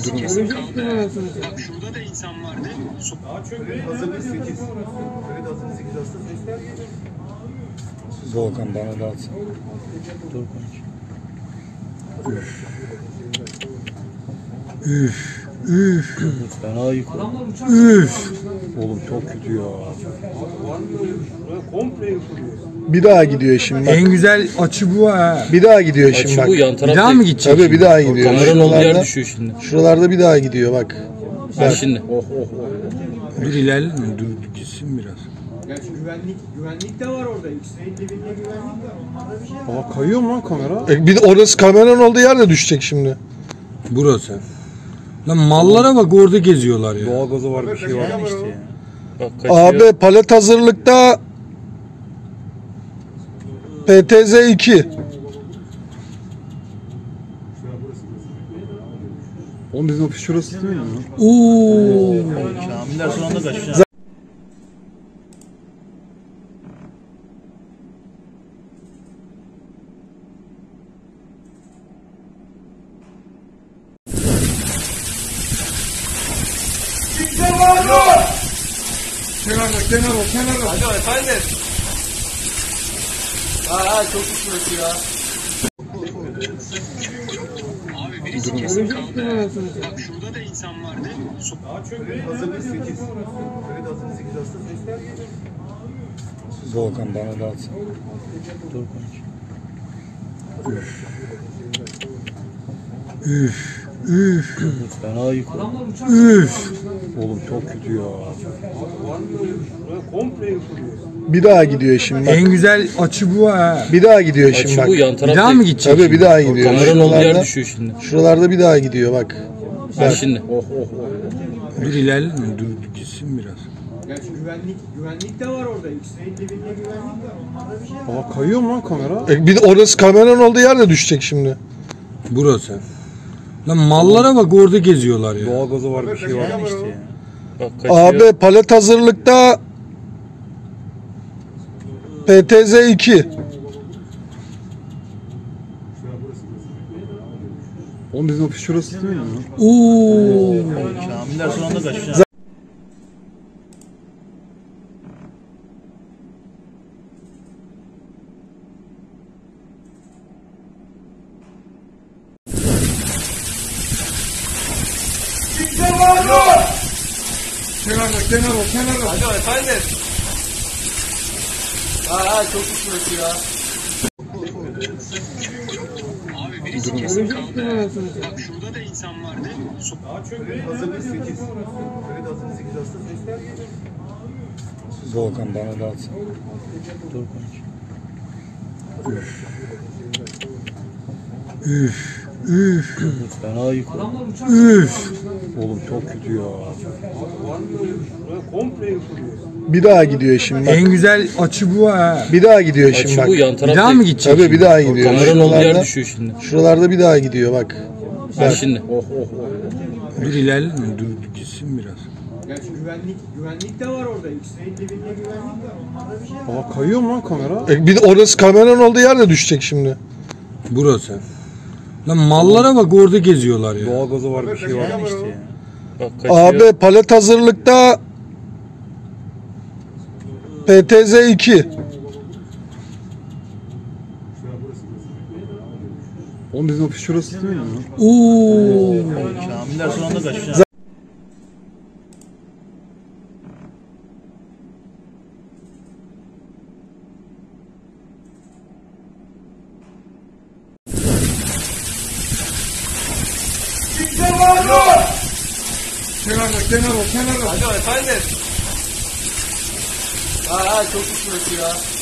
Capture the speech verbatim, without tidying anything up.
birisi kesin kaldı. Bak şurada da insan vardı. Hazırlık sekiz. Evet hazırlık sekiz hasta sesler geliyor. Volkan bana da atsın. Dur konuş. Üf. Üf. Üf. Fena yıkıldı. Üf. Oğlum çok kötü ya. Komple yıkılıyor. Bir daha gidiyor şimdi bak. En güzel açı bu ha. Bir daha gidiyor şimdi Açı bak. bu, yan taraf Bir daha değil. mı gidecek? Tabii şimdi? bir daha gidiyor. Kameranın olduğu yer Şuralarda, düşüyor şimdi. şuralarda bir daha gidiyor bak. Bak Bak. şimdi. Oh oh oh. Dur ilerleme. Dur gitsin biraz. Gerçi güvenlik güvenlik de var orada. X-ray'in dibinde güvenlik var. Onlarda bir şey var. Aa kayıyor mu lan kamera? E, bir de orası kameranın olduğu yer de düşecek şimdi. Burası. Lan mallara bak orada geziyorlar ya. Doğalgazı var bir şey var işte ya. Bak kaçıyor. Abi palet hazırlıkta P T Z iki. Oğlum bizim ofis şurası değil mi? Oo. Şamiller son anda kaçıyor. Kenarda kenarda kenarda. Alo efendim. Aa çok üşüyorsun ya. Abi birisi kesin kaldı. Bak şurada da insan vardı. Evet hazırlık sekiz. Evet hazırlık sekiz hasta sesler geliyor. Volkan bana da atsın. Dur konuş. Üf. Üf. Fena yıkıldı. Üf. Oğlum çok kötü ya. Komple yıkılıyor. Bir daha gidiyor şimdi bak. En güzel açı bu ha. Bir daha gidiyor şimdi Açı bak. bu, yan taraf Bir daha değil. mı gidecek? Tabii şimdi? bir daha gidiyor. Kameranın olduğu yer Şuralarda, düşüyor şimdi. şuralarda bir daha gidiyor bak. Bak şimdi. Oh oh oh. Dur ilerleme. Dur gitsin biraz. Gerçi güvenlik güvenlik de var orada. X-ray'in dibinde güvenlik var. Onlarda bir şey var. Aa kayıyor mu lan kamera? E, bir de orası kameranın olduğu yer de düşecek şimdi. Burası. Lan mallara bak orada geziyorlar ya. Doğalgazı var bir şey var işte ya. Bak kaçıyor. Abi palet hazırlıkta P T Z iki. Oğlum bizim ofis şurası değil mi? Oo. Şamiller son anda kaçıyor. Kenarda kenarda kenarda. Alo efendim. Aa çok üşüyorsun ya. Abi birisi kesin kaldı. Bak şurada da insan vardı. Evet hazırlık sekiz. Evet hazırlık sekiz hasta sesler geliyor. Volkan bana da atsın. Dur konuş. Üf. Üf. Fena yıkıldı. Üf. Oğlum çok kötü ya. Komple yıkılıyor. Bir daha gidiyor şimdi bak. En güzel açı bu ha. Bir daha gidiyor şimdi Açı bak. bu, yan taraf Bir daha değil. mı gidecek? Tabii şimdi? bir daha gidiyor. Kameranın olduğu yer Şuralarda, düşüyor şimdi. şuralarda bir daha gidiyor bak. Bak şimdi. Oh oh oh. Dur ilerleme. Dur gitsin biraz. Gerçi güvenlik güvenlik de var orada. X-ray'in dibinde güvenlik var. Onlarda bir şey var. Aa kayıyor mu lan kamera? E, bir de orası kameranın olduğu yer de düşecek şimdi. Burası. Lan mallara bak orada geziyorlar ya. Doğalgazı var bir şey var işte ya. Bak kaçıyor. Abi palet hazırlıkta P T Z iki. Oğlum bizim ofis şurası değil mi? Oo. Şamiller son anda kaçıyor. Kenarda kenarda kenarda. Alo efendim. Aa çok üşüyorsun ya.